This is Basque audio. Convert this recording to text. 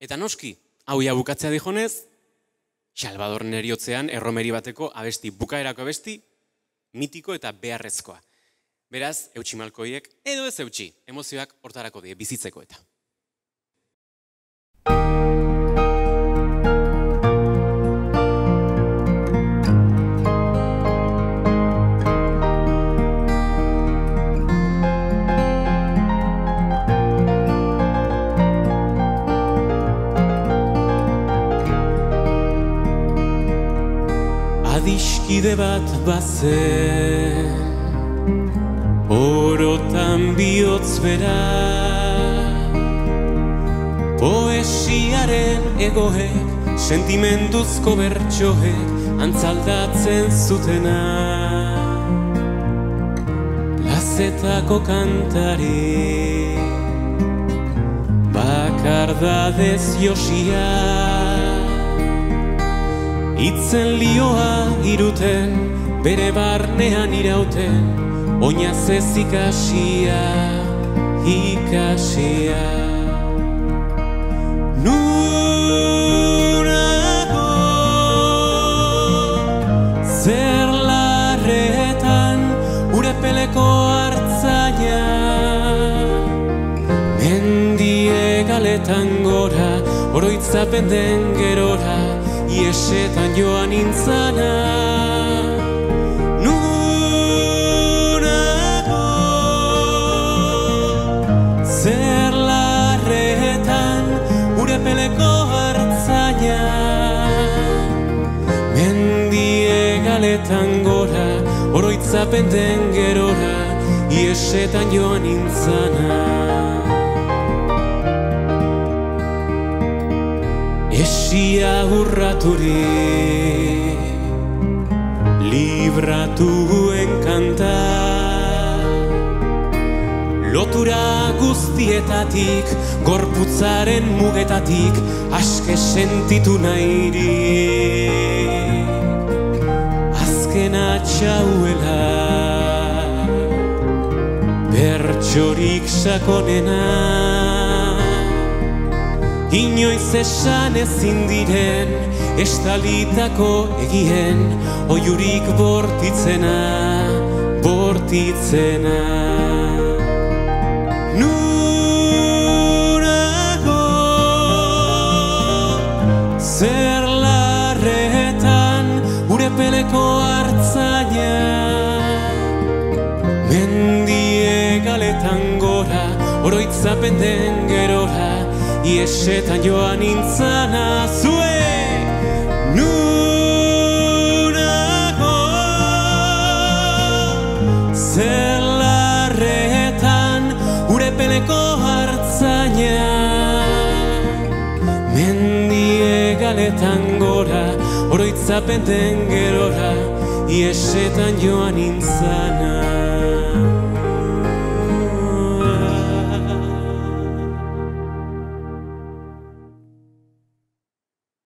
Eta noski, hau ja bukatzea dijonez, Salvador Neriotzean erromeri bateko abesti, bukaerako abesti, mitiko eta beharrezkoa. Beraz, eutsi malkoiek, edo ez eutsi, emozioak hortarako die, bizitzeko eta. Adiskide bat bazen, orotan bihotz bera, poesiaren egoek, sentimenduzko bertsoek antzaldatzen zutena. Plazetako kantari, bakardadez josia, itzen lioa iruten, bere barnean irauten, oinaz ez ikasia, ikasia. Nurago, zer larretan, urepeleko hartzaina, mendie galetan gora, oroitzapen den gerora, iesetan joan intzana. Nurago, zer larretan, urepeleko hartzaina, mendie galetan gora, oroitzapen den gerora, iesetan joan intzana. Esia urraturi, libratuen kanta, lotura guztietatik, gorputzaren mugetatik, aske sentitu nahirik. Azkena txauela, bertsorik sakonena, inoiz esan ezin diren, estalitako egien, oiurik bortitzena, bortitzena. Nurago, zer larretan, urepeleko hartzaina, mendie galetan gora, oroitzapen den gerora, iesetan joan intzana zuek. Nurago, zer larretan, urepeleko hartzaina, mendie galetan gora, oroitzapen den gerora, iesetan joan intzana.